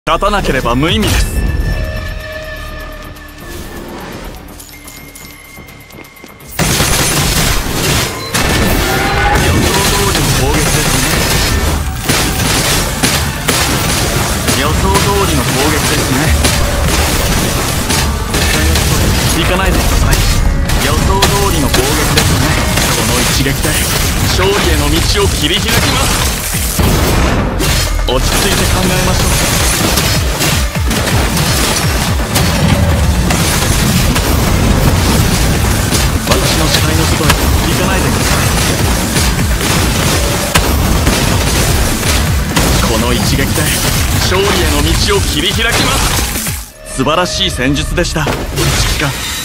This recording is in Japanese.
勝たなければ無意味です。予想通りの攻撃ですね。予想通りの攻撃ですね。行かないでください。予想通りの攻撃ですね。この一撃で勝利への道を切り開きます。落ち着いて考えましょう。私の視界の外へ行かないでください。この一撃で勝利への道を切り開きます。素晴らしい戦術でした、指揮官。